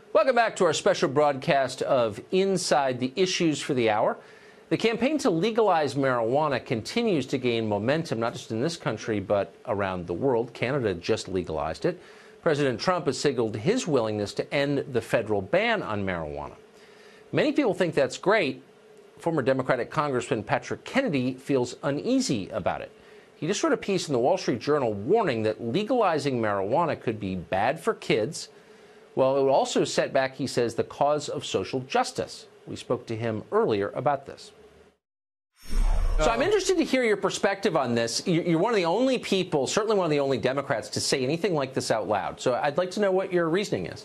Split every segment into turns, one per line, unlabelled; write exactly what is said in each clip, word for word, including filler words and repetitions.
Welcome back to our special broadcast of Inside the Issues for the Hour. The campaign to legalize marijuana continues to gain momentum, not just in this country, but around the world. Canada just legalized it. President Trump has signaled his willingness to end the federal ban on marijuana. Many people think that's great. Former Democratic Congressman Patrick Kennedy feels uneasy about it. He just wrote a piece in the Wall Street Journal warning that legalizing marijuana could be bad for kids. Well, it would also set back, he says, the cause of social justice. We spoke to him earlier about this. So I'm interested to hear your perspective on this. You're one of the only people, certainly one of the only Democrats, to say anything like this out loud. So I'd like to know what your reasoning is.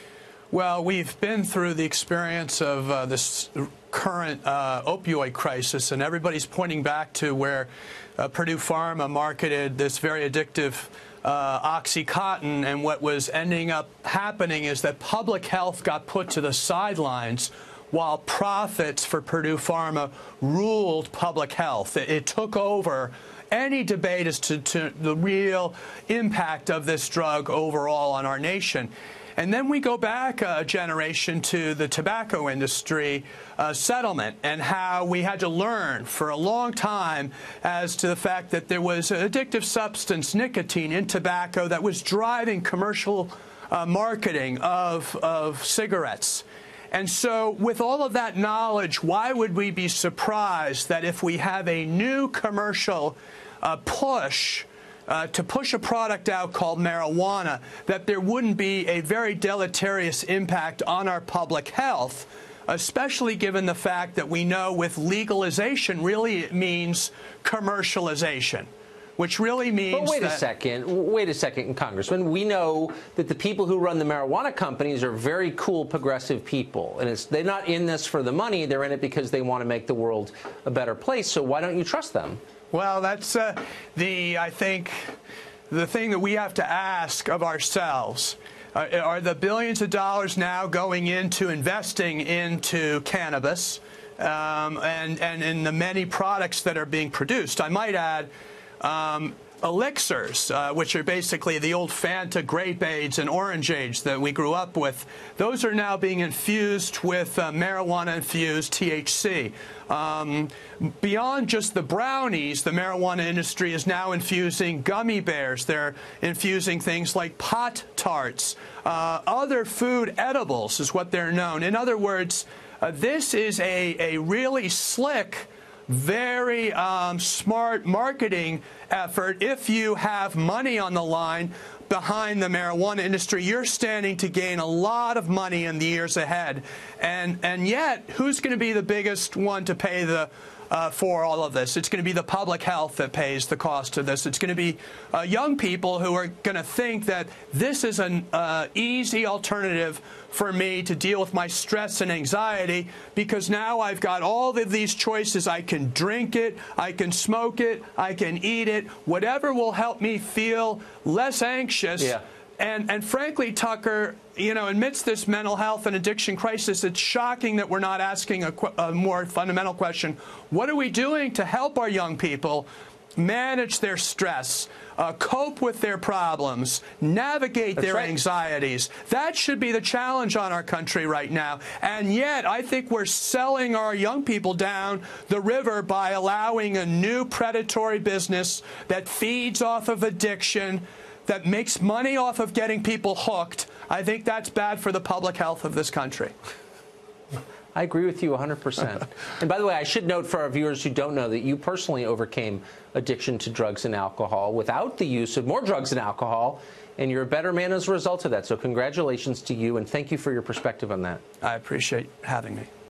Well, we've been through the experience of uh, this current uh, opioid crisis, and everybody's pointing back to where uh, Purdue Pharma marketed this very addictive uh, OxyContin, and what was ending up happening is that public health got put to the sidelines while profits for Purdue Pharma ruled public health. It, it took over any debate as to, to the real impact of this drug overall on our nation. And then we go back a generation to the tobacco industry uh, settlement and how we had to learn for a long time as to the fact that there was an addictive substance, nicotine, in tobacco that was driving commercial uh, marketing of, of cigarettes. And so with all of that knowledge, why would we be surprised that if we have a new commercial uh, push Uh, to push a product out called marijuana, that there wouldn't be a very deleterious impact on our public health, especially given the fact that we know with legalization really it means commercialization, which really means
But wait
that
a second. Wait a second, Congressman. We know that the people who run the marijuana companies are very cool, progressive people. And it's, they're not in this for the money. They're in it because they want to make the world a better place. So why don't you trust them?
Well, that's uh, the, I think, the thing that we have to ask of ourselves. Uh, are the billions of dollars now going into investing into cannabis um, and, and in the many products that are being produced? I might add um, elixirs, uh, which are basically the old Fanta grape aids and orangeades that we grew up with. Those are now being infused with uh, marijuana-infused T H C. Um, beyond just the brownies, the marijuana industry is now infusing gummy bears. They're infusing things like Pot Tarts. Uh, other food edibles is what they're known. In other words, uh, this is a, a really slick, very um, smart marketing effort. If you have money on the line behind the marijuana industry, you're standing to gain a lot of money in the years ahead. And, and yet, who's going to be the biggest one to pay the Uh, for all of this? It's going to be the public health that pays the cost of this. It's going to be uh, young people who are going to think that this is an uh, easy alternative for me to deal with my stress and anxiety, because now I've got all of these choices. I can drink it, I can smoke it, I can eat it, whatever will help me feel less anxious.
Yeah.
And, and frankly, Tucker, you know, amidst this mental health and addiction crisis, it's shocking that we're not asking a, a more fundamental question. What are we doing to help our young people manage their stress, uh, cope with their problems, navigate
That's
their
right.
anxieties? That should be the challenge on our country right now. And yet, I think we're selling our young people down the river by allowing a new predatory business that feeds off of addiction, that makes money off of getting people hooked. I think that's bad for the public health of this country.
I agree with you one hundred percent. And by the way, I should note for our viewers who don't know that you personally overcame addiction to drugs and alcohol without the use of more drugs and alcohol, and you're a better man as a result of that. So congratulations to you, and thank you for your perspective on that.
I appreciate having me.